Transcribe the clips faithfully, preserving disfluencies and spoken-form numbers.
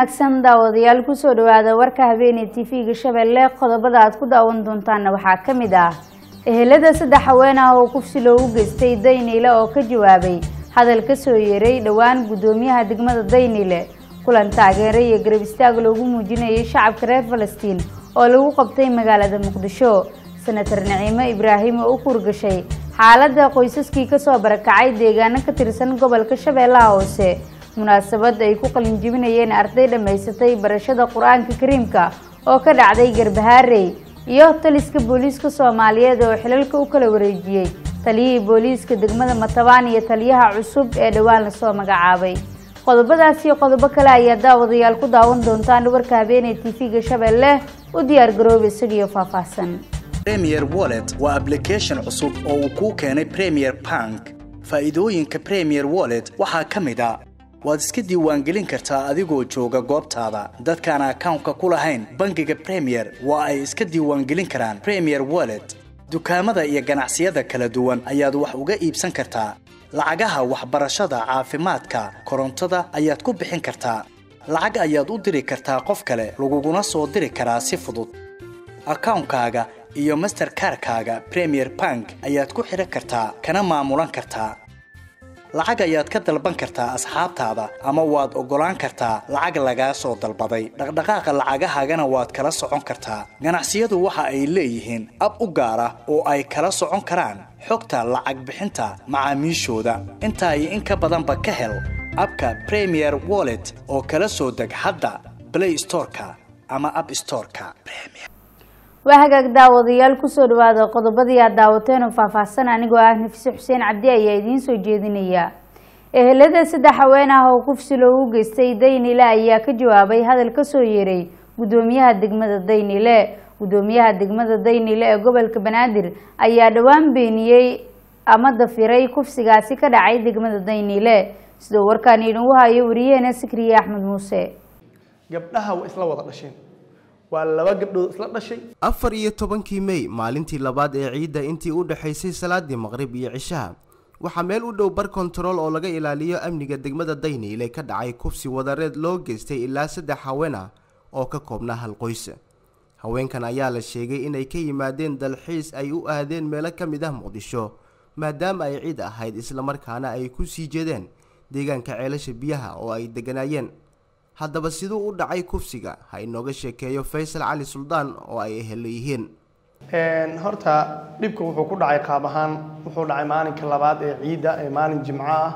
wanaagsan daawadayaal ku soo dhawaada warka habeeney T V-ga Shabeelle qodobada aad ku daawan doontaan waxa kamid ah ehelada saddex haween ah oo kufsi loogu geystay Daynile oo ka jawaabay hadal ka soo yeeray dhawaan gudoomiyaha degmada Daynile kulan taageeray iyo garab istaag loogu muujinayay shacabka reer Falastiin oo lagu qabtay magaalada Muqdisho senator Naciime Ibraahim oo ku urgashay xaaladda qoysaskii ka soo barakacay deegaanka ka tirsan gobolka Shabeellaha Hoose munaasabad ay ku qalin jibinayeen arday dhameysatay barashada Quraanka Kariimka oo ka dhacday Garbaharey iyo taliska booliiska Soomaaliyeed oo xilalka u kala wareejiyay taliyihii booliiska degmada Matabaan iyo taliyaha cusub ee dhawaan la soo magacaabay qodobadaas iyo qodobo kale ayaa daawadayaal ku daawan doontaan warka habeeney T V-ga Shabeelle u diyaar garoobay isagiyo faahfaahsan Premier Wallet waa application cusub oo uu ku keenay Premier Bank faa'iidooyinka Premier Wallet waxaa kamid ah waad iska diiwaangelin kartaa adigoo jooga goobtaada dadkaan account-ka ku lahayn bangiga Premier waa ay iska diiwaangelin karaan Premier Wallet dukaamada iyo ganacsiyada kala duwan ayaad wax uga iibsan kartaa lacagaha waxbarashada caafimaadka korontada ayaad ku bixin kartaa lacag ayaad u diri kartaa qof kale laguguna soo diri karaa si fudud account-kaaga iyo Mastercard-kaaga Premier Bank ayaad ku xiran kartaa kana maamulan kartaa lacag ayaad ka dalban kartaa asxaabtaada ama waad ogolaan kartaa lacag laga soo dalbaday dhaqdhaqaaqa lacagahagana waad kala socon kartaa ganacsiyadu waxa ay leeyihiin ab u gaar ah oo ay kala socon karaan xogta lacag bixinta macaamiishooda inta ay in ka badan ba ka hel abka Premier Wallet oo kala soo deg hadda Play Store-ka ama App Store-ka Premier وهاجك داود يال كسر وهذا قضبضي يا داوتين وفافسنا نجوا نفس حسين عبدي أيدين سجدنيا إهلدا سد حوينا هو كفسلو جستي دينيلا يا كجوابي هذا الكسويري قدوميها الدجمة الدينيلا قدوميها الدجمة الدينيلا قبل كبنادر أي دوام بيني أمد فيري كفس جاسي كده عيد دجمة الدينيلا سدور كان ينوها يوريه نسكري أحمد موسى قبلها وإسلا وضع شيء wala gabdhood isla dhashay afar iyo tobankii May maalintii labaad ee ciida intii u dhaxaysay salaadii maqrib iyo cishaha waxa meel u dhow bar control oo laga ilaaliyo amniga degmada Daynile ka dhacay kufsi wadareed loo geystay ilaa saddex haween ah oo ka koobna hal qoys haweenkan ayaa la sheegay inay ka yimaadeen dalxiis ay u aadeen meel ka mid ah Muqdisho maadaama ay ciid ahayd isla markaana ay ku sii jeedeen deegaanka ceelasha biyaha oo ay deganaayeen haddaba sidoo u dhacay kufsiga ha inooga sheekeeyo Faysal Cali Suldaan oo ay ehleeyeen een horta dibku wuxuu ku dhacay qaab ahaan wuxuu dhacay maalinka labaad ee ciida ee maalin jimco ah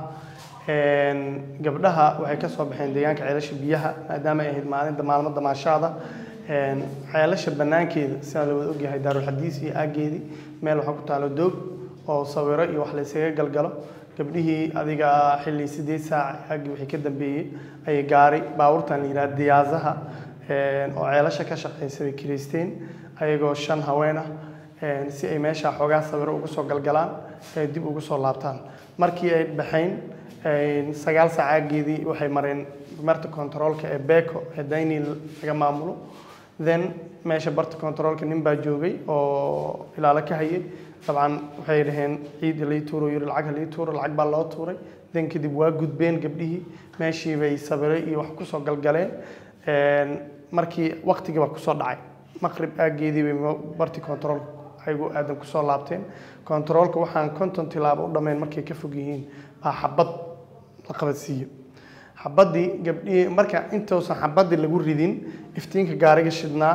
een gabdhaha waxay ka soo baxeen deegaanka ceelasha biyaha maadaama ay ahayd maalinta maalmo damaashaada een ceelasha banaankeeda sida la wada ogyahay Daarul Xadiis iyo aageedi meel waxa ku taalo doog oo sawiro iyo wax la isaga galgalo gabdhihii adiga xilli sideed saac ag wixii ka dambeeyay ay gaari baawurtan yiraahdo diyaasaha ee oo ceelasha ka shaqeysay Kristiin ayagoo shan haween ah ee si ay meesha xogaa sawiro ugu soo galgalaan ee dib ugu soo laabtaan markii ay baxeen ee sagaal saacageedii waxay mareen marta control-ka ee Beeko ee Daynile laga maamulo then meesha barta control-ka nin baa joogay oo ilaalo ka hayay طبعا waxay dhaheen ciid ilay tuuro yiri lacag ilay tuuro lacag baa loo tuuray dan kadib waa gudbeen gabdhihii meeshii bay sabiray iyo wax ku soo galgaleen een markii waqtiga wax ku soo dhacay maqrib aageedii bay barti control aygu aadan ku soo laabteen control-ka waxaan konton tilaabo u dhameen markay ka fog yihiin baa xabad la qabadsiiyo xabadii gabdhii marka intoosan xabadii lagu ridin iftiinka gaariga shidnaa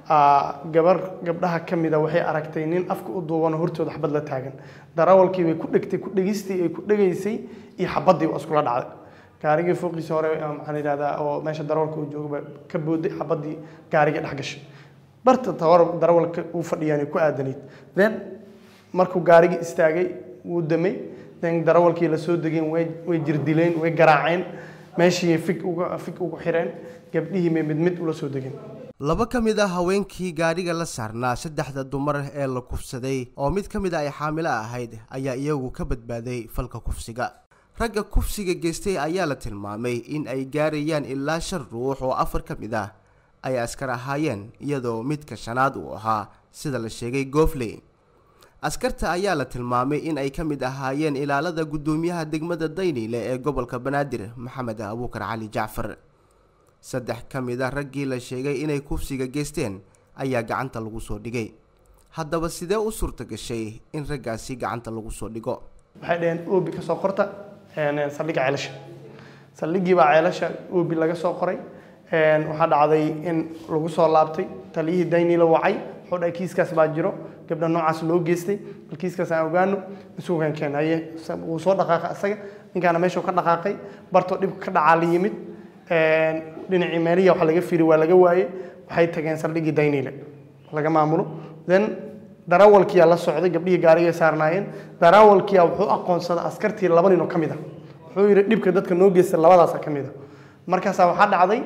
gabar gabdhaha kamida waxay aragtay nin afka u duuban hortooda xabad la taagan darawalkii way ku dhigtay ku dhigistay ay ku dhageysay iyo xabadii isku la dhacday gaariga fooqiisa hore maxaan yiraahdaa oo meesha darawalka uu joogo ka booday xabadii gaariga dhex gashay barta tawar darawalka uu fadhiyay ku aadanayd then markuu gaariga istaagay uu damay then darawalkii la soo degeen way way jirdileen way garaaceen meeshii fik uga fik ugu xireen gabdhihii mid mid ula soo degeen laba kamid ah haweenkii gaariga la saarnaa saddexda dumar ee la kufsaday oo mid kamid ah ay xaamilo ahayd ayaa iyagu ka badbaaday falka kufsiga ragga kufsiga geystay ayaa la tilmaamay in ay gaarayaan ilaa shan ruux oo afar kamid ah ay askar ahaayeen iyadoo midka shanaad uu ahaa sida la sheegay Goofley askarta ayaa la tilmaamay in ay kamid ahaayeen ilaalada gudoomiyaha degmada Daynile ee gobolka Banaadir Maxamed Abuukar Cali Jaafar saddex ka mid ah raggii la sheegay inay kufsiga geysteen ayaa gacanta lagu soo dhigay. haddaba sidee u suurta gashay in raggaasi gacanta lagu soo dhigo? waxay dhaheen oobi ka soo qorta saldhigga ceelasha. saldhiggii baa ceelasha oobi laga soo qoray. waxaa dhacday in lagu soo laabtay taliyihii daynila wacay wuxuu dhahay kiiskaas baa jiro gabdha noocaas loo geystay bal kiiskaas aan ogaano isugan keenaye wuu soo dhaqaaqay asaga ninkaana meeshuu ka dhaqaaqay bartoo dhib ka dhacaa la yimid dhinacii meeliya waxa laga fiiri waa laga waayey waxay tageen saldhiggii daynile laga maamulo then darawalkiyaa la socday gabdhihii gaarigay saarnaayeen darawalkiyaa wuxuu aqoonsaday askartii laba nin oo ka mid ah wuxuu yidhi dhibka dadka noo geystay labadaasa ka mid ah markaasaa waxaa dhacday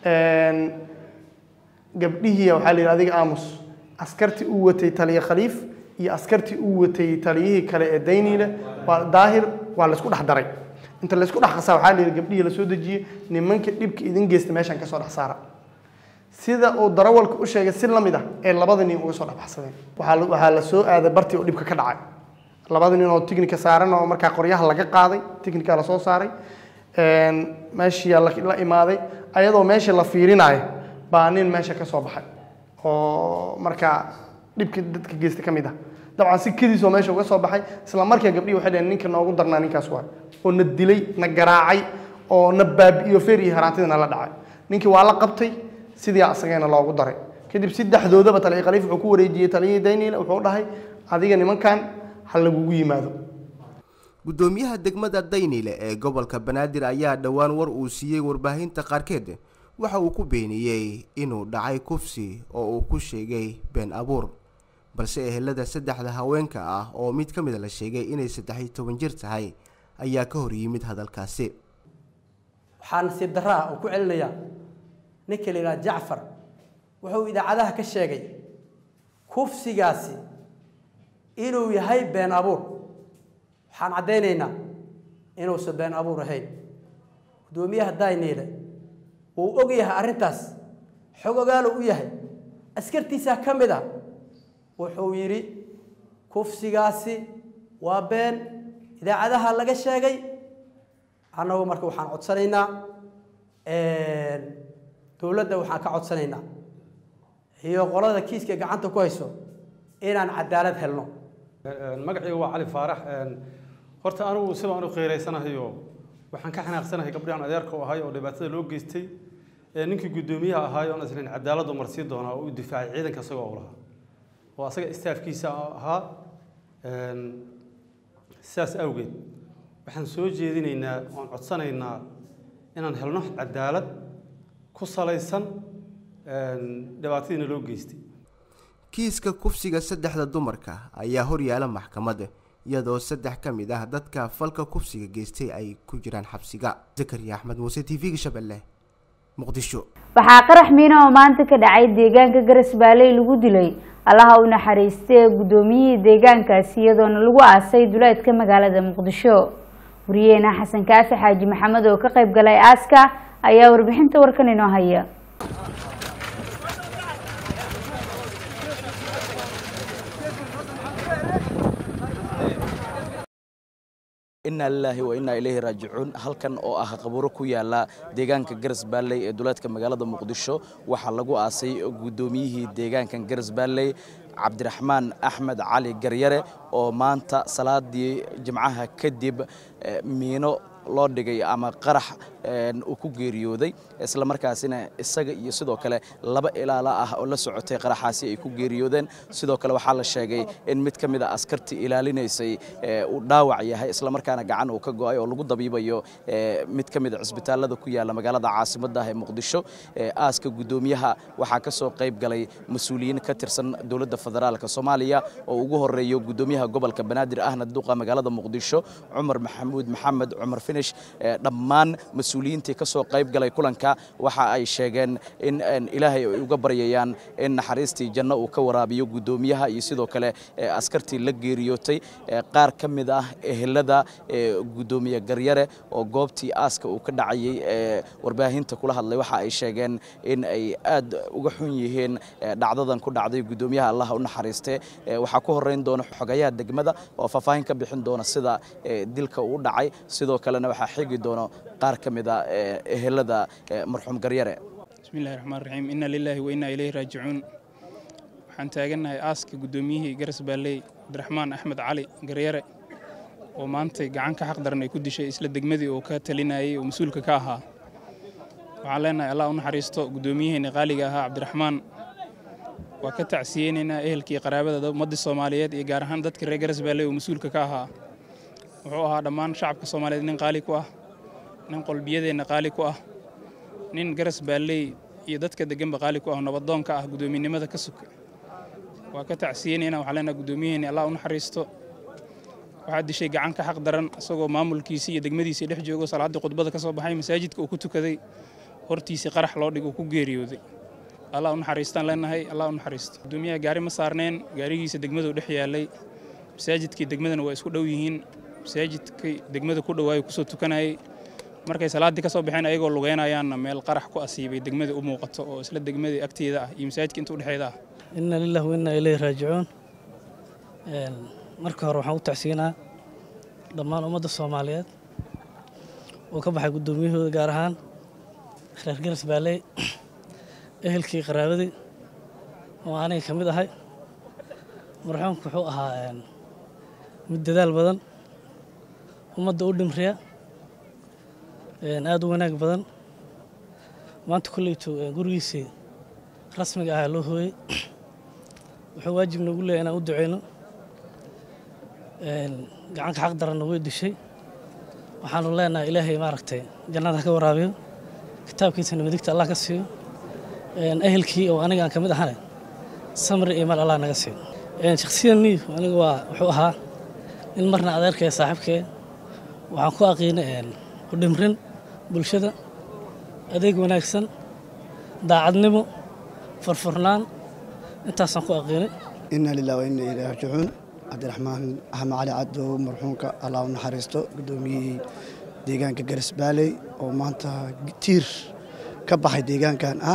gabdhihii waxaa la yidhi adiga aamus askartii uu watay taliye khaliif iyo askartii uu watay taliyihii kale ee dayniile waa daahir waa la isku dhex daray inta la isku dhex qasaa waxaa la yidhi gabdhihii la soo dejiyey nimanka dhibka idin geysta meeshan ka soo dhex saara sida uu darawalka u sheegay si lamid ah ee labada nin uga soo dhex baxsadeen waxaa waxaa la soo aaday bartii oo dhibka ka dhacay labada nin oo tiknika saaran oo markaa qoryaha laga qaaday tiknika la soo saaray meeshii la imaaday ayadoo meesha la fiirinayo baa nin meesha ka soo baxay oo markaa dhibka dadka geystay ka mid ah dabcan si kadiis oo meesha uga soo baxay isla markaa gabdhihii waxay dhaheen ninka noogu darnaa ninkaas waa oo na dilay na garaacay oo na baabi'iyo feer iyo haraantidana la dhacay ninkii waa la qabtay sidii asagana loogu daray kadib saddexdoodaba taliye khaliif wuxuu ku wareejiyey taliyihii daynile wuxuu dhahay adiga nimankan ha lagugu yimaado. gudoomiyaha degmada daynile ee gobolka banaadir ayaa dhowaan war uu siiyey warbaahinta qaarkeed waxa uu ku beeniyey inuu dhacay kufsi oo uu ku sheegay been abuur balse ehelada saddexda haweenka ah oo mid ka mid la sheegay inay saddex iyo toban jir tahay ayaa ka hor yimid hadalkaasi. waxaan si daraa oo ku celinayaa ninka la yiraahdo Jacfar wuxuu idaacadaha ka sheegay kufsigaasi inuu yahay been abuur waxaan cadeynaynaa inuu soo been abuur ahayn gudoomiyaha daynile uu og yahay arintaas xogogaal u yahay askartiisa kamida wuxuu yiri kufsigaasi waa been idaacadaha laga sheegay anagu marka waxaan codsanaynaa ee dawladda waxaan ka codsanaynaa iyo qolada kiiska gacanta ku hayso inaan cadaalad helno. magacaygu waa Cali Faarax horta anigu sidoo aanu qeereysanahayo waxaan ka xanaaqsanahay gabdhahan adeerka oo ahay oo dhibaatada loo geystay ee ninkii gudoomiyaha ahaa oo aslan cadaalad u marsi doona oo u difaacay ciidanka asagoo u lahaa oo asaga istaafkiisa ahaa een sidaas awgeed waxaan soo jeedinaynaa oo codsanaynaa inaan helno cadaalad ku salaysan een dhibaatadii loo geystay. kiiska kufsiga saddexda dumarka ayaa hor yaala maxkamadda iyadoo saddex ka mid ah dadka falka kufsiga geystay ay ku jiraan xabsiga. Zakariya Axmed Muuse T V-ga Shabeelle Muqdisho. waxaa qarax miino oo maanta ka dhacay deegaanka Garasbaaley lagu dilay allaha u naxariistay gudoomiyihii deegaankaasi iyadoona lagu aasay duleedka magaalada Muqdisho. wariyeena Xasan Kaafi Xaaji Maxamed oo ka qayb galay aaska ayaa warbixinta warkan inoo haya. inna lillahi wa inna ilayhi raaji'uun halkan oo ah qabuuro ku yaala deegaanka Garasbaaley ee duleedka magaalada Muqdisho waxaa lagu aasay gudoomiyihii deegaankan Garasbaaley Cabdiraxmaan Axmed Cali Garyare oo maanta salaadii jimcaha kadib miino loo dhigay ama qarax uu ku geeriyooday isla markaasina isaga iyo sidoo kale laba ilaala ah oo la socotay qaraxaasi ay ku geeriyoodeen sidoo kale waxa la sheegay in mid kamid ah askartii ilaalinaysay uu dhaawac yahay isla markaana gacan uu ka go'ay oo lagu dabiibayo mid kamid ah isbitaalada ku yaala magaalada caasimadda ah ee Muqdisho. aaska gudoomiyaha waxa ka soo qayb galay mas'uuliyiin ka tirsan dawladda federaalka Soomaaliya oo ugu horeeyo gudoomiyaha gobolka Banaadir ahna duqa magaalada Muqdisho Umar Maxamuud Maxamed Umar Finish dhammaan mas'uuliyiintii ka soo qayb galay kulanka waxa ay sheegeen in Ilaahay ay uga baryayaan in naxariistii janno uu ka waraabiyo gudoomiyaha iyo sidoo kale askartii la geeriyootay. qaar kamid ah ehelada gudoomiye Garyare oo goobtii aaska uu ka dhacayay warbaahinta kula hadlay waxa ay sheegeen in ay aad uga xun yihiin dhacdadan ku dhacday gudoomiyaha Allah u naxariistay. waxa ku horeyn doona xogayaha degmada oo faahfaahin ka bixin doona sida dilka uu dhacay sidoo kale kalena waxaa xigi doono qaar ka mid ah ehelada marxuum Garyare. bismillaahir rahmaanir rahiim inna lillahi wa inna ilayhi raaji'uun. waxaan taaganahay aaska gudoomiyihii Garas Baalley Cabdiraxmaan Axmed Cali Garyare oo maanta gacan ka xaq daran ay ku dishay isla degmadii oo ka talinayay oo mas'uulka ka ahaa. waxaan leenahay Allah u naxariisto gudoomiyaheena qaaliga ahaa Cabdiraxmaan. waa ka tacsiyeynayna ehelkii qaraabada ummadda Soomaaliyeed iyo gaar ahaan dadka reer Garas Baalley oo mas'uulka ka ahaa. wuxuu ahaa dhammaan shacabka Soomaaliyeed nin qaali ku ah, nin qalbiyadeena qaali ku ah, nin Garas Baalley iyo dadka deegaanka qaali ku ah nabadoonka ah gudoominimada ka sug. waa ka tacsiyeynayna waxaan leenahay gudoomiyaheena Allah u naxariisto. waxaa dishay gacan ka xaq daran asagoo maamulkiisa iyo degmadiisa dhex joogo salaada khudbada ka soo baxay masaajidka uu ku tukaday hortiisa qarax loo dhigo ku geeriyooday. Allah u naxariistaan leenahay Allah u naxariisto. gudoomiyaha gaari ma saarneen gaarigiisa degmada u dhex yaalay masaajidkii degmadana waa isku dhow yihiin masaajidkii degmada ku dhawaay ku soo tukanayay markay salaadii ka soo baxeen ayagoo lugeynayaan meel qarax ku asiibay degmada u muuqato oo isla degmada agteeda ah iyo masaajidka inta u dhaxeeda ah. inna lillahi wa inna ilayhi raaji'uun. een marka hore waxaan u tacsiinaa dhammaan ummadda Soomaaliyeed oo ka baxay gudoomiyahooda gaar ahaan reer Garas Baalley ehelkii qaraabadii oo aniga kamid ahay. marxuumku wuxuu ahaa mid dadaal badan ummadda u dhimriya aad u wanaag badan. maanta kuleyto gurigiisii rasmiga ah loo hooyay. wuxuu waajib nagu leeyahay inaan u duceyno. gacanka xaq daranna way dishay. waxaanu leenahay ilaahay maaragtay jannada ka waraabiyo kitaabkiisana midigta Allah ka siiyo. ehelkii oo aniga aan kamid ahay samri iyo mal Allah naga siiyo. shakhsiyan aniga waa wuxuu ahaa in marna adeerkay saaxiibkay waxaan ku aqoonay u dhimrin bulshada adeeg wanaagsan daacadnimo farfarnaan intaasaan ku aqoonay. inna lillahi wa inna ilayhi raaji'uun. Cabdiraxmaan Axmed Cali Caddo marxuumka Allah u naxariisto gudoomiyihii deegaanka Garas Baalley oo maanta tiir ka baxay deegaankan ah.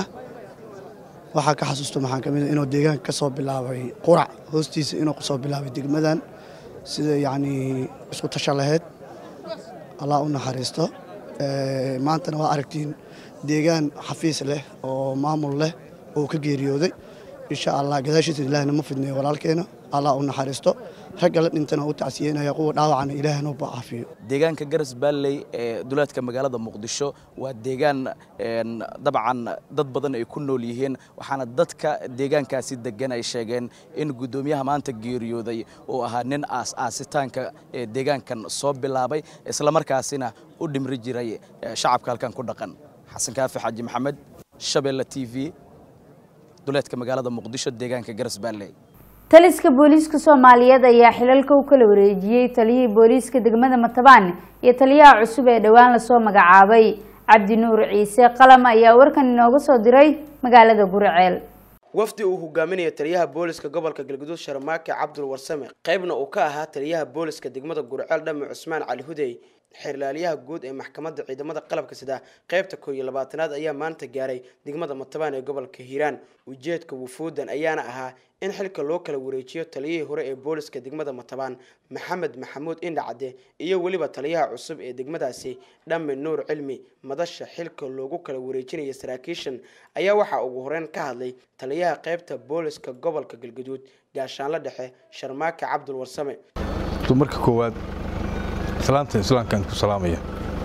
waxaa ka xasuusto maxaan kamid ah inuu deegaanka ka soo bilaabay qurac hoostiisa inuu ka soo bilaabay degmadan sida yacni isku tasha lahayd. Allah u naxariisto. maantana waa aragtiin deegaan xafiis leh oo maamul leh oo ka geeriyooday. insha Allah gadaashiisa ilaahna ma fidneeyo walaalkeena. Allah u naxariisto. ragga la dhintana u tacsiyeynaya kuwa dhaawacana ilaahna u baafiyo. deegaanka Garas Baalley ee duleedka magaalada Muqdisho waa deegaan dabcan dad badan ay ku nool yihiin waxaana dadka deegaankaasi degan ay sheegeen in gudoomiyaha maanta geeriyooday oo ahaa nin aas aasitaanka ee deegaankan soo bilaabay isla markaasina u dhimri jiray shacabka halkan ku dhaqan. xasan kaafi xaaji maxamed Shabeelle T V duleedka magaalada Muqdisho deegaanka Garas Baalley. taliska booliiska Soomaaliyeed ayaa xilalka u kala wareejiyay taliyihii booliiska degmada Matabaan iyo taliyaha cusub ee dhawaan la soo magacaabay Cabdi Nuur Ciise Qalam ayaa warkan inooga soo diray magaalada Guriceel. wafdi uu hogaaminaya taliyaha booliiska gobolka Galgaduud Sharmaake Cabdul Warsame qaybna uu ka ahaa taliyaha booliiska degmada Guriceel Dhame Cusmaan Cali Hudey xirlaaliyaha guud ee maxkamadda ciidamada qalabka sida qaybta koob iyo labaatanaad ayaa maanta gaaray degmada Matabaan ee gobolka Hiiraan. ujeedka wufuudan ayaana ahaa in xilka loo kala wareejiyo taliyihii hore ee booliiska degmada Matabaan Maxamed Maxamuud Indhacade iyo waliba taliyaha cusub ee degmadaasi Dhame Nuur Cilmi. madasha xilka loogu kala wareejinayo saraakiishan ayaa waxa ugu horeen ka hadlay taliyaha qaybta booliiska gobolka Galgaduud gaashaanle dhexe Sharmaake Cabdul Warsame. marka koowaad salaanta islaamkan ku salaamaya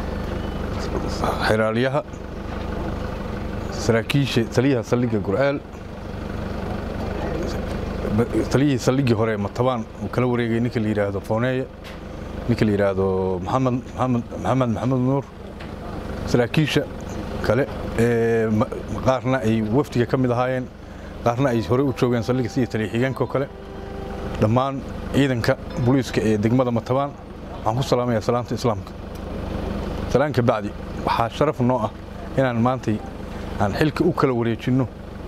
xiraaliyaha saraakiisha taliyaha saldhigga Guriceel taliyihii saldhiggii hore Matabaan uu kala wareegay ninka la yiraahdo Fooneeye ninka la yiraahdo Maxamed Maxamed Maxamed Maxamed Nuur saraakiisha kale ee qaarna ay wafdiga ka mid ahaayeen qaarna ay hore u joogeen saldhigga sida taliye xigeenka kale dhammaan ciidanka booliiska ee degmada Matabaan waxaan ku salaamayaa salaanta islaamka. salaanka bacdi waxaa sharaf noo ah inaan maantay aan xilka u kala wareejino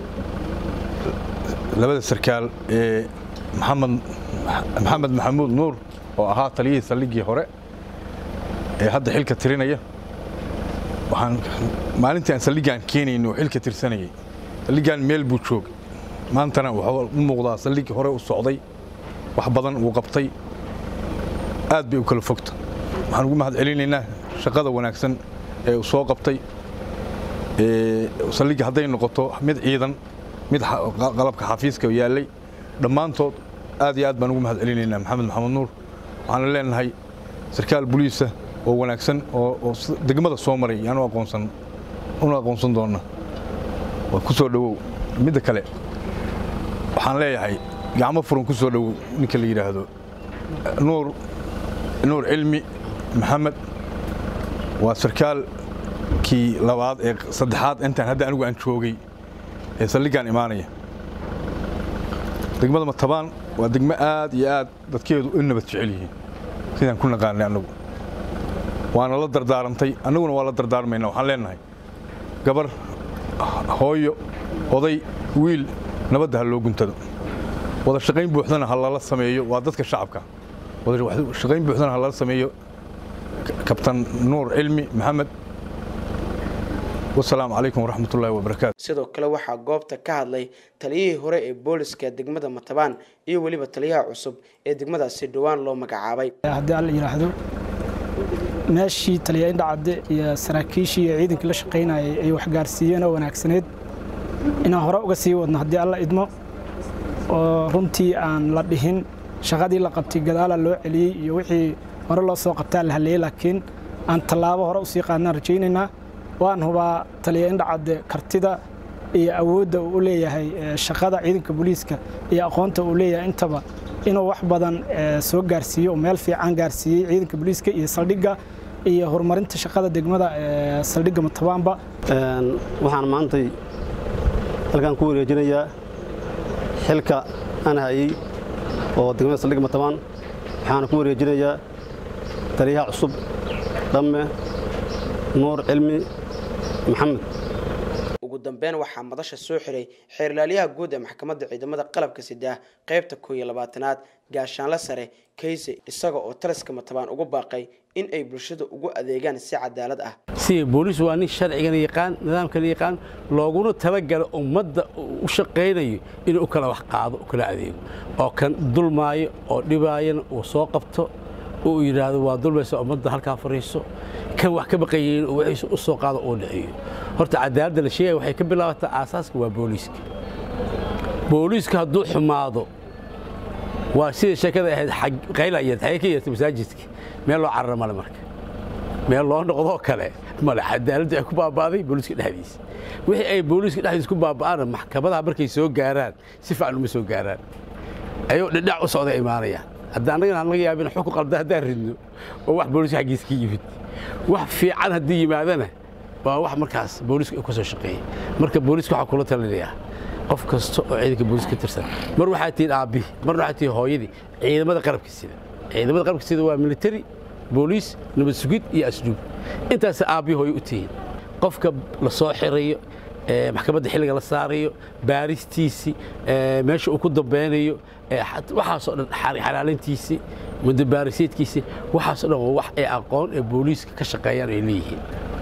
labada sarkaal ee Maxamed Maxamed Maxamuud Nuur oo ahaa taliyihii saldhiggii hore ee hadda xilka tirinaya. waxaan maalintii aan saldhiggan keenayno xilka tirsanayay saldhiggan meel buu joogay maantana wuxuu u muuqdaa saldhiggii hore u socday wax badan uu qabtay aad bay u kala fogta. waxaan ugu mahad celinaynaa shaqada wanaagsan ee uu soo qabtay ee saldhigga hadday noqoto mid ciidan mid qalabka xafiiska yaallay dhammaantood aad iyo aad baan ugu mahad celinaynaa maxamed maxamed nuur waxaan leenahay sarkaal booliisa oo wanaagsan oo degmada soo maray yaanu aqoonsan una aqoonsan doona waa ku soo dhawow midda kale waxaan leeyahay gacmo furan ku soo dhawow ninka la yiraahdo nuur nuur cilmi maxamed waa sarkaal kii labaad ee saddexaad intaan hadda anigu aan joogay ee saldhiggaan imaanaya degmada Matabaan waa degmo aad iyo aad dadkeedu u nabad jecel yihiin sidaan ku naqaanay anagu waana la dardaarantay anaguna waa la dardaarmayna waxaan leenahay gabar hooyo oday wiil nabadda loo guntado wada shaqayn buuxdana hal la sameeyo waa dadka shacabka wada shaqayn buuxdana hal la sameeyo kabtan nuur cilmi maxamed والسلام عليكم ورحمة الله وبركاته. sidoo kale waxa goobta ka hadlay taliyihii hore ee booliska degmada Matabaan iyo waliba taliyaha cusub ee degmadaasi dhawaan loo magacaabay. Haddii alla yiraahdo meeshii taliyaha indhacade iyo saraakiishii iyo ciidanka la shaqeynayay ay wax gaarsiiyeen oo wanaagsaneed inaan hore uga sii wadno haddii alla idmo oo runtii aan la dhihin shaqadii la qabtay gadaala loo celiyay iyo wixii hore loo soo qabtay la halay laakiin aan talaabo hore u sii qaadnaan rajaynaynaa waan hubaa taliyaha indhacade kartida iyo awoodda uu leeyahay shaqada ciidanka booliiska iyo aqoonta uu leeyahay intaba inuu wax badan soo gaarsiiyo oo meel fiican gaarsiiyay ciidanka booliiska iyo saldhigga iyo horumarinta shaqada degmada saldhigga Matabaanba een waxaan maantay halkaan ku wareejinayaa xilka aan hayay oo degmada saldhigga Matabaan waxaan ku wareejinayaa taliyaha cusub dhamme nuur cilmi محمد ugu dambeyn waxa madasha soo xiray xeerlaaliyaha guud ee maxkamadda ciidamada qalabka sida qaybta koob iyo labaatanaad gaashaanle sare Kayse isaga oo taliska Matabaan ugu baaqay in ay bulshada ugu adeegaan si cadaalad ah si booliis waa nin sharciga yaqaan nidaamka yaqaan looguna talagalo ummadda u shaqeynayo in uu kala wax qaado u kala adeego oo kan dulmaayo oo dhibaayan oo soo qabto oo yiraahdo waa dulmayso ummadda halka fariiso kan wax ka baqayeen oo wixii u soo qaado oo dhaciyo horta cadaaladda la sheegay waxay ka bilaabataa aasaaska waa booliiska booliiska hadduu xumaado waa sida sheekada ahayd xaq qaylayad xaqiiqiyada masaajidka meel loo cararo male marka meel loo noqdo kale male cadaaladda ay ku baabaaday booliiska dhexdiisa wixii ay booliiska dhexdiisa ku baabaan maxkamadaha markay soo gaaraan si fiican uma soo gaaraan ayuu dhinac u socda imaanayaan hadda anaga aan laga yaabin xukun qaldan hadaan ridno oo wax booliiska xaqiiska yimid wax fiican hadii yimaadana waa wax markaas booliiska ku soo shaqeeyay marka booliiska waxa kula talinayaa qof kasto oo ciidanka booliiska tirsan mar waxa tiin aabi mar waxa tiin hooyadii ciidamada qalabka sida ciidamada qalabka sida waa military booliis nabad sugid iyo asluub intaas aabi hooyo u tiin qofka la soo xirayo ee maxkamadda xilliga la saarayo baaristiisi ee meesha uu ku dambeeyo ee waxa soo dhan xalaalintiisi mudabariseedkiisi waxa soo dhan wax ay aqoon ee booliiska ka shaqeeyaan ay leeyihiin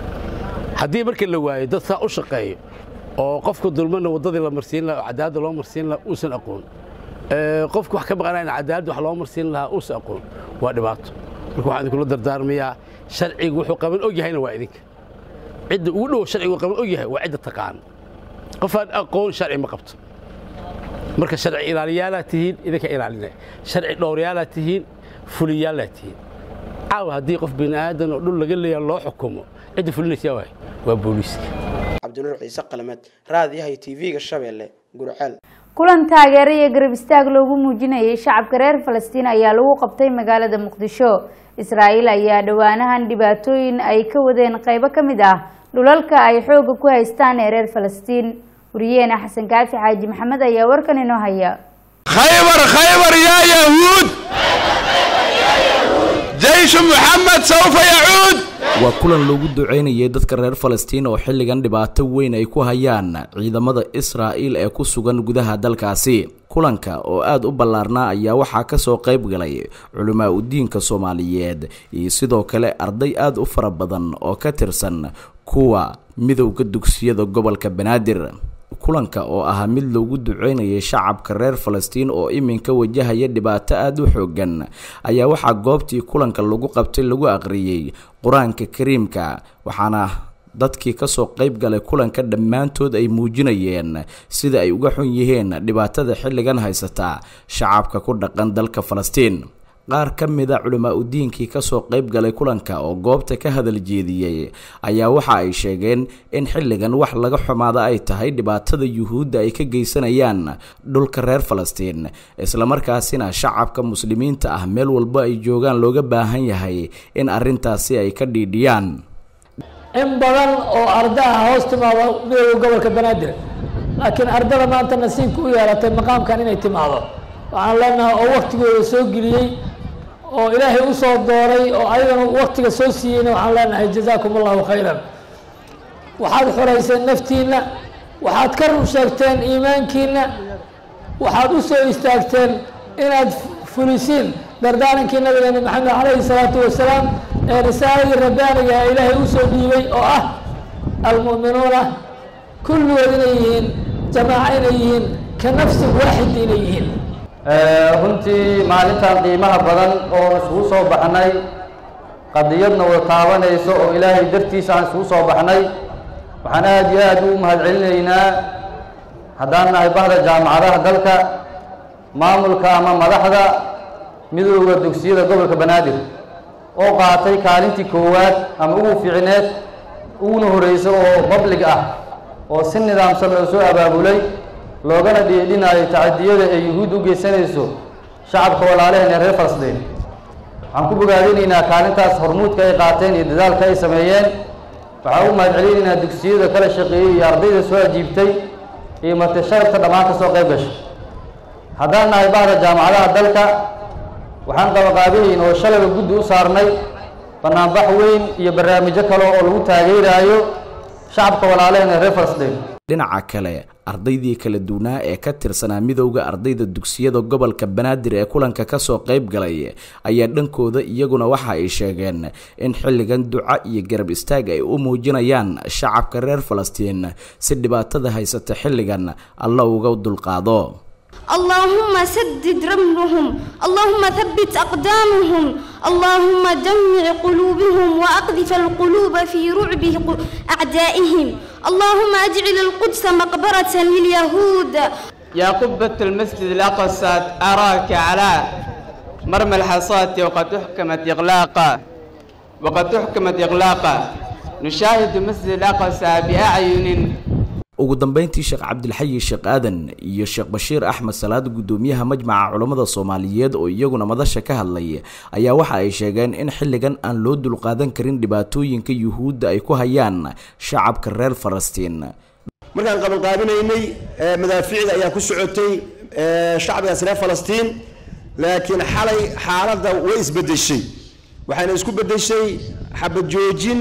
haddii markii la waayo dad saa u shaqeeyo oo qofka dulmana wadadii la marsiin lahaa cadaalad loo marsiin lahaa uusan aqoon ee qofka wax ka baqanayna cadaalad wax loo marsiin lahaa uusan aqoon waa dhibaato marka waxaan kula dardaarmayaa sharcigu wuxuu qaban og yahayna waa idinka cid ugu dhow sharcigu qaban og yahay waa cid taqaan qof aan aqoon sharci ma qabto marka sharci ilaaliyaala tihiin idinka ilaalinay sharci dhowriyaala tihiin fuliyaala tihiin caawa haddii qof bini aadan oo dhul laga leeyahay loo xukumo cid fulinaysa waa waa booliiska cabdinuur ciise qalamed raadiyaha T V-ga Shabeelle Gurceel kulan taageero iyo garab istaag loogu muujinayay shacabka reer Falastiin ayaa lagu qabtay magaalada Muqdisho Israa'iil ayaa dhawaanahan dhibaatooyin ay ka wadeen qaybo kamid ah dhulalka ay xoog ku haystaan ee reer Falastiin wariyeena Xasan Kaafi Xaaji Maxamed ayaa warkan inoo haya خيبر خيبر يا يهود جيش محمد سوف يعود waa kulan loogu duceynayay dadka reer Falastiin oo xilligan dhibaato weyn ay ku hayaan ciidamada Israa'iil ee ku sugan gudaha dalkaasi kulanka oo aad u ballaarnaa ayaa waxaa ka soo qayb galay culumaa u diinka Soomaaliyeed iyo sidoo kale arday aad u fara badan oo ka tirsan kuwa midowga dugsiyada gobolka Banaadir kulanka oo ahaa mid loogu duceynayay shacabka reer Falastiin oo iminka wajahaya dhibaato aad u xoogan ayaa waxaa goobtii kulanka lagu qabtay lagu aqriyay Quraanka Kariimka waxaana dadkii ka soo qayb galay kulanka dhammaantood ay muujinayeen sida ay uga xun yihiin dhibaatada xilligan haysata shacabka ku dhaqan dalka Falastiin. qaar ka mid ah culimo u diinkii ka soo qayb galay kulanka oo goobta ka hadal jeediyay ayaa waxa ay sheegeen in xilligan wax laga xumaada ay tahay dhibaatada yuhuudda ay ka geysanayaan dhulka reer Falastiin isla markaasina shacabka muslimiinta ah meel walba ay joogaan looga baahan yahay in arrintaasi ay ka dhiidhiyaan. in badan oo ardaha hoos timaado midowga gobolka Banaadir laakiin ardada maanta nasiibku u yeelatay maqaamkan inay timaado waxaan leenahay oo waqtigooda soo geliyay oo ilaahay u soo dooray oo ayagana waqtiga soo siiyayna waxaan leenahay jazaakumullahu khayran. waxaad xoreyseen naftiina waxaad ka run sheegteen iimaankiina waxaad u soo istaagteen inaad fulisiin dardaarankii nabigeena maxamed calayhi salaatu wasalaam ee risaaladii rabbaaniga ee ilaahay u soo dhiibay oo ah almu'minuuna kulligood inay yihiin jamaaca inay yihiin ka nafsin waaxid inay yihiin. runtii maalintan qiimaha badan oo isugu soo baxnay qadiyadna wada taabanayso oo ilaahay dartiisa aan isugu soo baxnay waxaan aad iyo aad u mahadcelinaynaa haddaan nahay bahda jaamacadaha dalka maamulka ama madaxda midowga dugsiyada gobolka Banaadir oo qaatay kaalintii koowaad ama ugu fiicneed uguna horeysa oo public ah oo si nidaamsan loo soo abaabulay loogana dhiidhinayo tacadiyada ay yuhuud u geysanayso shacabka walaalaheena reer Falastiin. waxaan ku bogaadinaynaa kaalintaas hormuudka ay qaateen iyo dadaalka ay sameeyeen. waxaan u mahadcelinaynaa dugsiyada kala shaqeeyay iyo ardayda soo ajiibtay iyo marti sharafta dhammaan ka soo qayb gashay. haddaan nahay bahda jaamacadaha dalka waxaan qabaqaabihiin oo shalayba guddi u saarnay banaanbax weyn iyo barnaamijyo kale oo lagu taageerayo shacabka walaalaheena reer Falastiin. dhinaca kale ardaydii kala duwanaa ee ka tirsanaa midowga ardayda dugsiyada gobolka Banaadir ee kulanka ka soo qayb galay ayaa dhankooda iyaguna waxa ay sheegeen in xilligan duca iyo garab istaag ay u muujinayaan shacabka reer Falastiin si dhibaatada haysata xilligan Allah uga dulqaado. اللهم سدد رملهم اللهم ثبت أقدامهم اللهم جمع قلوبهم وأقذف القلوب في رعب أعدائهم اللهم أجعل القدس مقبرة لليهود. يا قبة المسجد الأقصى أراك على مرمى الحصاة وقد أحكمت إغلاقا وقد أحكمت إغلاقا نشاهد المسجد الأقصى بأعين. ugu dambeyntii Sheekh Cabdilxayi Sheekh Aadan iyo Sheekh Bashiir Axmed Salaad gudoomiyaha majmaca culimada Soomaaliyeed oo iyaguna madasha ka hadlay ayaa waxa ay sheegeen in xilligan aan loo dul qaadan karin dhibaatooyinka yuhuudda ay ku hayaan shacabka reer Falastiin. markaan qaban qaabinaynay madaafiicda ayaa ku socotay shacabka reer Falastiin laakiin xalay xaaladda way isbedeshay waxaana isku bedeshay xabad joojin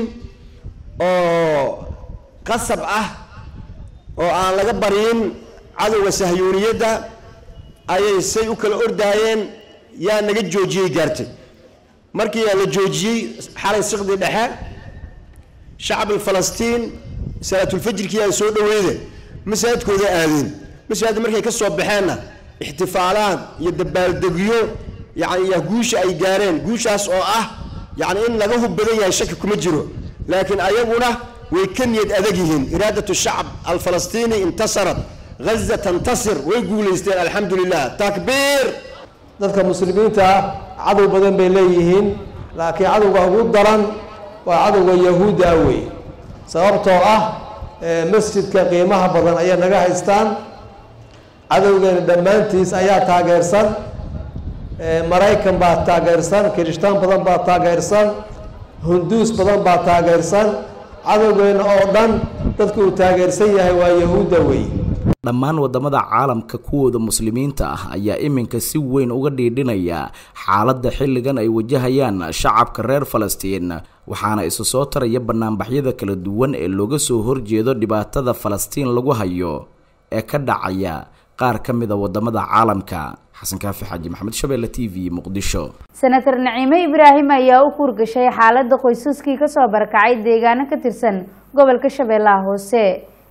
oo qasab ah oo aan laga barin cadawga sahyuuniyadda ayay say u kala ordaayeen yaa naga joojiyay gaartay markii la joojiyay xalay siqdi dhexe shacab Falastiin salaatul fajrkii ay soo dhaweeyeen masaajidkooda aadeen masaajid markay ka soo baxeenna ihtifaalaad iyo dabaaldegyo yaani ya guusha ay gaareen guushaas oo ah yaani in laga hubbadan yahay shaki kuma jiro laakiin ayaguna ويكنيد أدقيهم إرادة الشعب الفلسطيني انتصرت غزة تنتصر ويقول يستير الحمد لله تكبير. ذلك المسلمين تا عدو بدن بيليهين لكن عدو قهود درن وعدو يهود أوي سببته أه مسجد كقيمها بدن أي نجاحستان عدو دمانتيس أي تاجرسان مرايكن بعد تاجرسان كريستان بدن بعد تاجرسان هندوس بدن بعد تاجرسان cadowgeena oo dhan dadku uu taageersan yahay waa yahuuda weey. dhammaan wadamada caalamka kuwooda muslimiinta ah ayaa iminka si weyn uga dhiidhinaya xaaladda xilligan ay wajahayaan shacabka reer Falastiin waxaana isu soo taraya banaanbaxyada kala duwan ee looga soo horjeedo dhibaatada Falastiin lagu hayo ee ka dhacaya qaar ka mid ah wadamada caalamka. xasan kaafi xaaji maxamed shabeelle T V muqdisho. senator Naciime Ibraahim ayaa u kurgashay xaaladda qoysaskii ka soo barakacay deegaano ka tirsan gobolka Shabeellaha Hoose.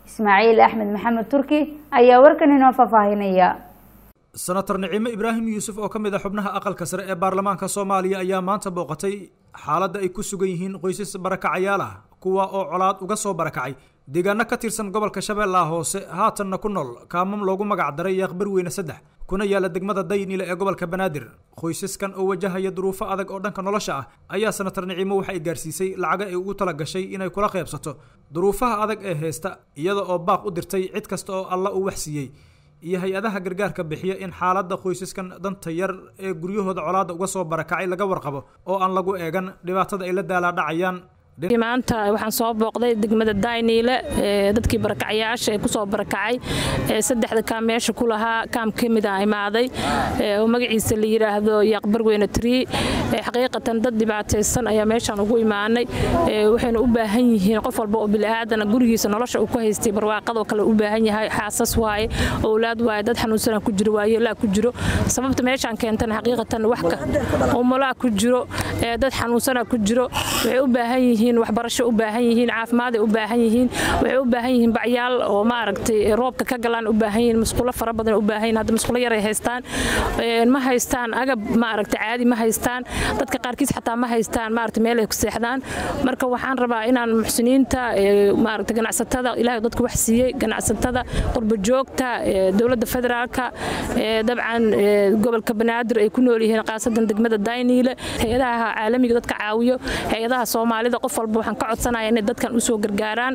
ismaaciil axmed maxamed turki ayaa warkan inoo faahfaahinaya. senator nicimo ibraahim yuusuf oo ka mid ah xubnaha aqalka sare ee baarlamaanka Soomaaliya ayaa maanta booqatay xaaladda ay ku sugan yihiin qoysas barakacayaal ah kuwa oo colaad uga soo barakacay deegaano ka tirsan gobolka Shabeellaha Hoose haatanna ku nool kaamam loogu magac daray Yaqbar Weyne saddex kuna yaala degmada Daynile ee gobolka Banaadir. Qoysaskan oo wajahaya duruufo adag oo dhanka nolosha ah ayaa senator Nicimo waxa ay gaarsiisay lacag ay ugu tala gashay inay kula qaybsato duruufaha adag ee heesta iyada oo baaq u dirtay cid kasta oo Allah u waxsiiyay iyo hay'adaha gargaarka bixiya in xaaladda qoysaskan danta yar ee guryahooda colaadda uga soo barakacay laga warqabo oo aan lagu eegan dhibaatada ay la daalaa dhacayaan. maanta waxaan soo booqday degmada Daynile dadkii barakacayaasha ee ku soo barakacay saddexda kaam meesha ku lahaa kaam kamid ah imaaday oo magaciisa la yiraahdo Yaqbar Weyne three xaqiiqatan dad dhibaataysan ayaa meeshan ugu imaanay waxayna u baahan yihiin qof walba oo bilaadan gurigiisa nolosha uu ku haystay barwaaqado kale u baahan yahay xaasas waaye awlaad waaye dad xanuunsan ku jiro waaye la ku jiro sababta meeshan keentana xaqiiqatan wax ka oo malaa ku jiro dad xanuunsan ku jiro waxay u baahan yihiin waxbarasho u baahan yihiin caafimaad u baahan yihiin waxay u baahan yihiin bacyaal oo ma aragtay roobka ka galaan u baahan yihiin musqulo fara badan u baahan yihiin hadda musqulo yar ay haystaan ma haystaan agab ma aragtay caadi ma haystaan dadka qaarkiis xataa ma haystaan ma aragtay meel ay ku seexdaan marka waxaan rabaa inaan muxsiniinta ma aragtay ganacsatada ilaahay dadku wax siiyay ganacsatada qurba joogta dawladda federaalka dabcan gobolka Banaadir ay ku nool yihiin qaasadan degmada Daynile hay'adaha caalamiga dadka caawiyo hay'adaha Soomaalida qof walba waxaan ka codsanayaa in dadkan u soo gargaaraan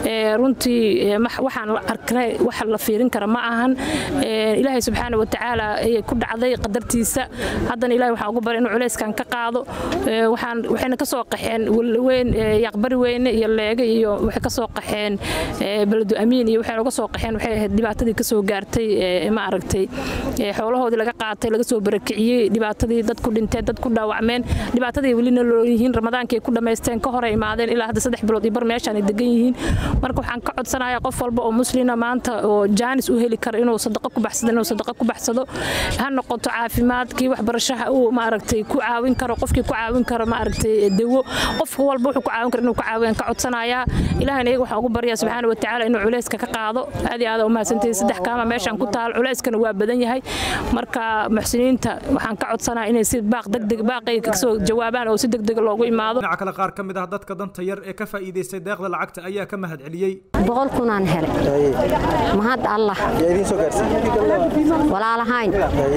runtii waxaan arkay wax la fiirin kara ma ahan ilaahay subxaanahu wa ta'aala ay ku dhacday qadartiisa haddana ilaahay waxa ugu baray inuu culeyskan ka qaado waxaan waxayna ka soo qaxeen weyn Yaqbar Weyne iyo Leega iyo waxay ka soo qaxeen Baladu Amiin iyo waxay uga soo qaxeen waxay ahayd dhibaatadii ka soo gaartay ma aragtay xoolahoodii laga qaatay laga soo barakiciyay dhibaatadii dad ku dhintay dad ku dhaawacmeen dhibaatadii welina loo yihiin Ramadaankii ku dhameysteen ka hor ay imaadeen ilaa hadda saddex bilood iyo bar meeshan ay degan yihiin marka waxaan ka codsanayaa qof walba oo muslina maanta oo jaanis u heli karo inuu sadaqo ku baxsado inuu sadaqo ku baxsado ha noqoto caafimaadkii waxbarashada uu ma aragtay ku caawin karo qofkii ku caawin karo ma aragtay dawo qof walba wuxuu ku caawin karo inuu ku caawiyo ka codsanayaa ilaahayna iyaga waxa ugu baryaa subxaanahu wa ta'aala inuu culeyska ka qaado aad iyo aad u mahadsantahay saddex kaama meeshan ku taal culeyskana waa badan yahay marka muxsiniinta waxaan ka codsanayaa inay si baaq degdeg baaqay ka soo jawaabaan oo si degdeg loogu imaado kala qaar kamid ah dadka danta yar ee ka faa'iideystay deeqda lacagta ayaa ka mahad celiyay boqol kun aan helay mahad Allah yaa idin soo gaarsiin walaalahayn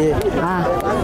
ah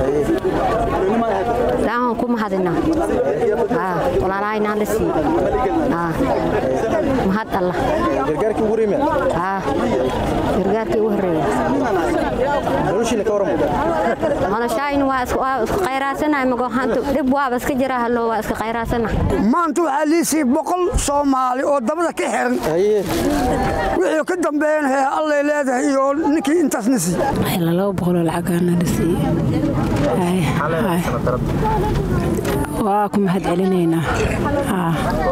daan ku mahadina ah walaalahayn aan la sii ah mahad Allah gargaarkii ugu riimay ah gargaarkii ugu horeeyay noloshii ka waran noloshayna waa isku qayraasanahay mago hantu dib waa iska jira halo waa iska qayraasanahay maanta waxaa liisii boqol Soomaali oo dabada ka xiran wixii ka dambeeyeen hay Allah leedahay iyo ninkii intaas nasi la loo boqol lacagana nasi hay hay waa ku mahad celinayna ah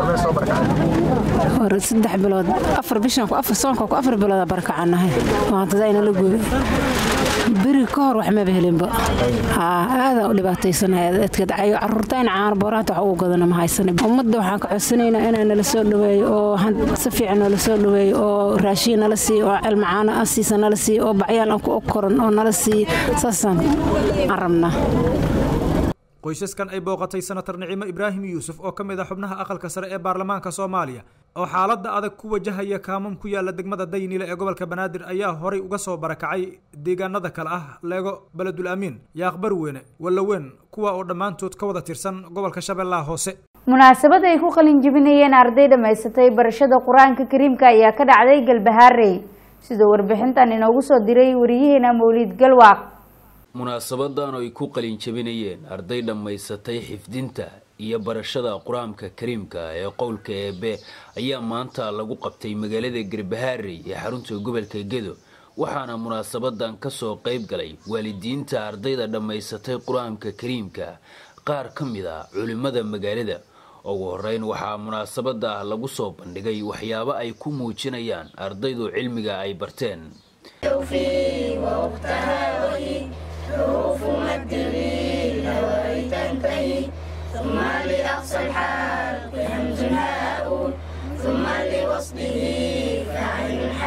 hore saddex bilood afar bishan ku afar soonka ku afar bilood barakacanahay maanta dayna la gooy biri ka hor wax ma behelinba haa aad u dhibaataysanay dadka dacayo carruurtaan caan boraad wax ugu gadana ma haysan ummadda waxaan ka codsanaynaa inaan la soo dhaweeyo oo si fiican la soo dhaweeyo oo raashin nala sii oo cilmaana asiisa nala sii oo bacyaal aan ku koran oo nala sii saasan arabna qoysaskan ay booqatay senator Nicimo Ibraahim Yuusuf oo kamid ah xubnaha aqalka sare ee baarlamaanka Soomaaliya oo xaaladda adag ku wajahaya kaamam ku yaala degmada Daynile ee gobolka Banaadir ayaa horay uga soo barakacay deegaanada kale ah Leego Baladul Amiin Yaqbar Weyne Walaweyn kuwa oo dhamaantood ka wada tirsan gobolka Shabeellaha Hoose munaasabad ay ku qalin jabinayeen arday dhameysatay barashada Quraanka Kariimka ayaa ka dhacday Galbahaarey sida warbixintan inoogu soo diray wariyaheena Mawlid Galwaaq munaasabadan oo ay ku qalin jabinayeen arday dhameysatay xifdinta iyo barashada Quraanka Kariimka ee qowlka Eebe ayaa maanta lagu qabtay magaalada Galbahaarey ee xarunta gobolka Gedo waxaana munaasabadan ka soo qayb galay waalidiinta ardayda dhameysatay Quraanka Kariimka qaar kamid ah culimada magaalada ugu horeyn waxaa munaasabada lagu soo bandhigay waxyaabo ay ku muujinayaan ardaydu cilmiga ay barteen حروف مد الهواء تنتهي ثم لأقصى الحلق همز هاء ثم لوصله فعين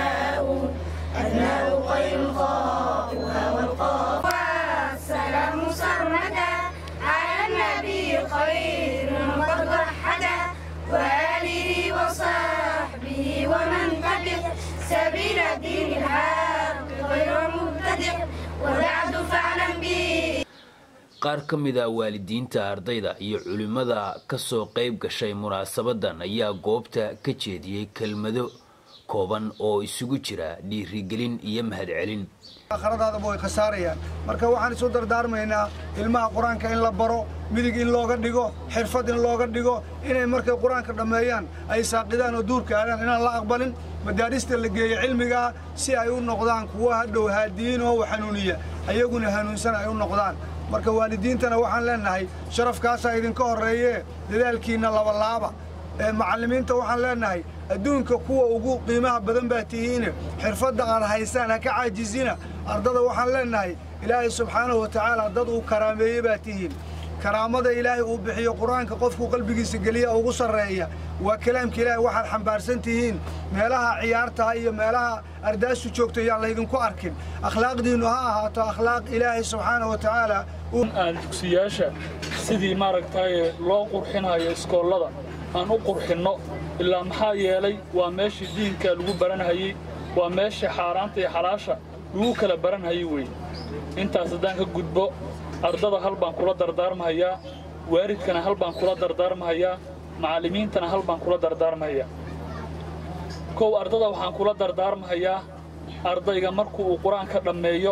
qaar ka mid ah waalidiinta ardayda iyo culimada ka soo qayb gashay munaasabadan ayaa goobta ka jeediyay kelmado kooban oo isugu jira dhiirigelin iyo mahadcelin. akhradaada way khasaarayaan marka waxaan isu dardaarmaynaa ilmaha quraanka in la baro midig in looga dhigo xirfad in looga dhigo inay markay quraanka dhameeyaan ay saaqidaan oo duurka aadaan inaan la aqbalin madaarista la geeyo cilmiga si ay u noqdaan kuwa hadhow haadiin oo xanuuniya ayaguna hanuunsan ay u noqdaan marka waalidiintana waxaan leenahay sharafkaas ay idinka horeeyee dadaalkiina laba laaba ee macallimiinta waxaan leenahay adduunka kuwa ugu qiimaha badan baa tihiin xirfadda aan haystaan ha ka caajisina ardada waxaan leenahay ilaahay subxaanahu wa tacaala dad uu karaameeyey baa tihiin karaamada ilaahay uu bixiyo quraanka qofku qalbigiisa geliya ugu sareeya waa kalaamka ilaahay waxaad xambaarsan tihiin meelaha ciyaarta iyo meelaha ardaasu joogta yaa la idinku arkin akhlaaqdiinu ha ahaato akhlaaq ilaahay subxaanahu wa tacaala aan dugsiyaasha sidii maaragtay loo qurxinayo iskoolada aan u qurxinno ilaa maxaa yeelay waa meeshii diinka lagu baranayay waa meeshii xaaraanta iyo xalaasha lagu kala baranayay weey intaas haddaan ka gudbo ardada hal baan kula dardaarmahayaa waalidkana hal baan kula dardaarmahayaa macallimiintana hal baan kula dardaarmahayaa kow ardada waxaan kula dardaarmahayaa ardayga markuu uu qur-aanka dhammeeyo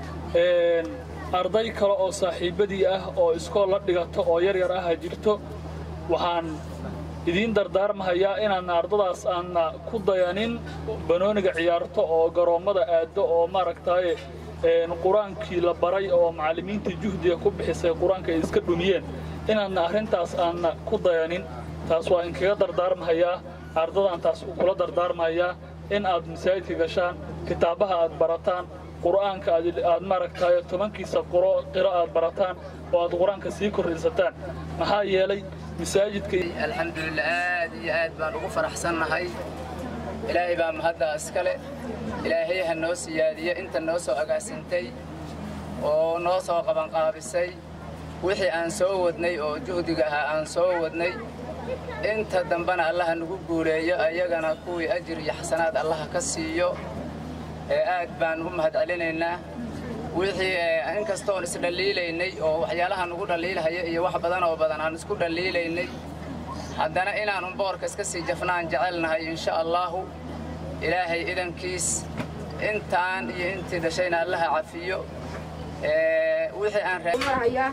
arday kale oo saaxiibadii ah oo iskool la dhigato oo yar yar ah jirto waxaan idiin dardaarmahayaa inaan ardadaas aan ku dayanin banooniga ciyaarto oo garoomada aado oo maaragtay een quraankii la baray oo macallimiinta juhdiga ku bixisay quraanka ay iska dhumiyeen inaan arrintaas aan ku dayanin taas waa in kaga dardaarmahayaa ardadan taas kula dardaarmahayaa in aad masaajidka gashaan kitaabaha aad barataan quraanka aad maaragtay tobankiisa qoro qira aad barataan oo aad quraanka sii kordhisataan maxaa yeelay masaajidka alxamdulillah aad iyo aad baan ugu faraxsanahay ilaahay baa mahadda iskale ilaahay ha noo siyaadiyo inta noo soo agaasintay oo noo soo qaban qaabisay wixii aan soo wadnay oo juhdiga ah aan soo wadnay inta dambana Allah nagu guuleeyo ayagana kuwii ajir iyo xasanaad Allah ka siiyo ee aad baan u mahadcelinaynaa wixii in kastoo is dhaliilaynay oo waxyaalaha nagu dhaliilahaya iyo wax badan oo badan aan isku dhaliilaynay haddana inaan boorka iska sii jafnaan jecelnahay insha Allah ilaahay idankiis intaan iyo intii dashayna Allah cafiyo ee wixii aan raadinayaa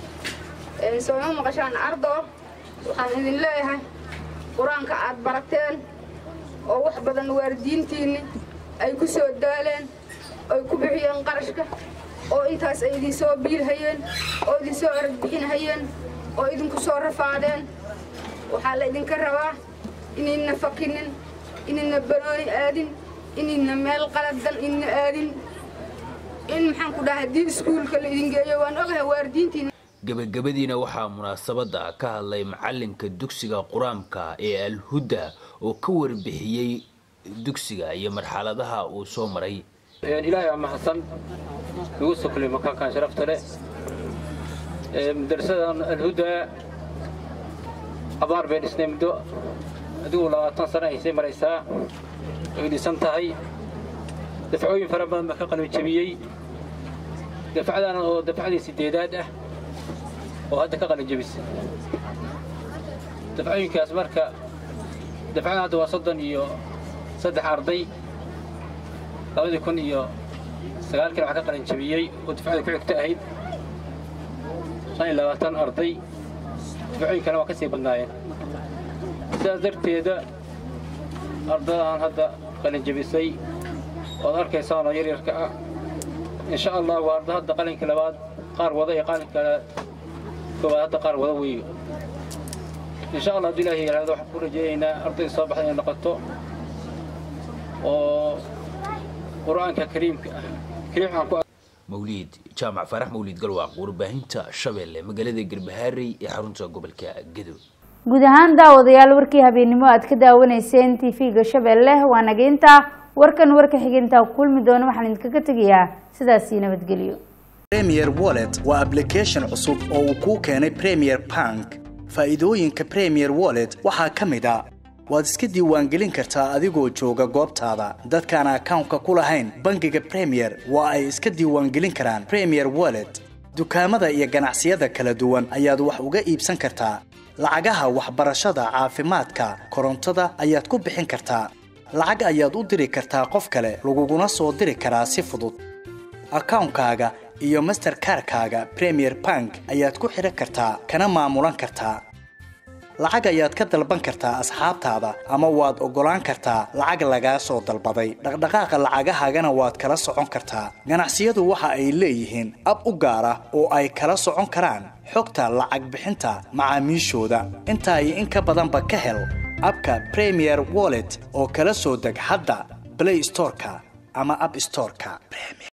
ee soo maqashaan ardo waxaan idin leeyahay quraanka aad barateen oo wax badan waalidiintiina ay ku soo daaleen ay ku bixiyeen qarashka oo intaas ay idin soo biilhayeen oo idin soo arag bixinayeen oo idin ku soo rafaadeen waxa la idin ka rabaa inayna fakinin inayna banooni aadin inayna meel qaladan inayna aadin in maxaan ku dhahay dii iskuulka la idin geeyo waan ogahay waalidiintiina gabagabadiina waxaa munaasabada ka hadlay macallinka dugsiga quraanka ee Al-Huda oo ka warbixiyay dugsiga iyo marxaladaha uu soo maray ilaahay ama xasan ugu sokli makaankan sharafta leh ee madrasadan Al-Huda abaar been isneemdo adigu labaatan sano ay sii maraysaa ay dhisan tahay dafcooyin fara badan ka qalin jabiyay dafcadan oo dafcadii sideedaad ah oo hadda ka qalin jabisay dafcooyinkaas marka dafcada hadda waa soddon iyo saddex arday labadii kun iyo sagaalkii waxaa ka qalin jabiyey oo dafcada ku xigta ahayd shan iyo labaatan arday dafcooyinkana waa ka sii badnaayeen sidaas darteeda ardadaan hadda qalin jabisay ood arkaysaan oo yaryarka ah insha allah waa arda hadda qalinka labaad qaar wada iyo qalinka koowaad hadda qaar wada weeyo insha allah haddii ilaahay yidhaahdo waxaan ku rajaynaynaa arday soo baxday inay noqoto oo qur-aanka kariimka ah kariimka ku mawliid jaamac farax mawliid galwaaq warbaahinta Shabeelle magaalada Galbahaarey ee xarunta gobolka Gedo guud ahaan daawadayaal warkii habeenimo aad ka daawanayseen T V-ga Shabeelle waa nageynta warkan warka xigeenta kulmi doona waxaan idinkaga tagayaa sidaas nabadgelyo Premier Wallet waa application cusub oo uu ku keenay Premier Bank faa'iidooyinka Premier Wallet waxaa kamid ah waad iska diiwaangelin kartaa adigoo jooga goobtaada dadkaan account-ka ku lahayn bangiga Premier waa ay iska diiwaangelin karaan Premier Wallet dukaamada iyo ganacsiyada kala duwan ayaad wax uga iibsan kartaa. Lacagaha waxbarashada, caafimaadka, korontada ayaad ku bixin kartaa. Lacag ayaad u diri kartaa qof kale, laguguna soo diri karaa si fudud. Akaunkaaga iyo Mastercard-kaaga Premier Bank ayaad ku xiran kartaa kana maamulan kartaa. Lacag ayaad ka dalban kartaa asxaabtaada ama waad ogolaan kartaa lacag lagaa soo dalbaday. Dhaqdhaqaaqa lacagahaagana waad kala socon kartaa. Ganacsiyadu waxa ay leeyihiin ab u gaar ah oo ay kala socon karaan xogta lacag bixinta macaamiishooda. Intaa iyo in ka badanba ka hel abka Premier Wallet oo kala soo deg hadda Play Store-ka ama App Store-ka.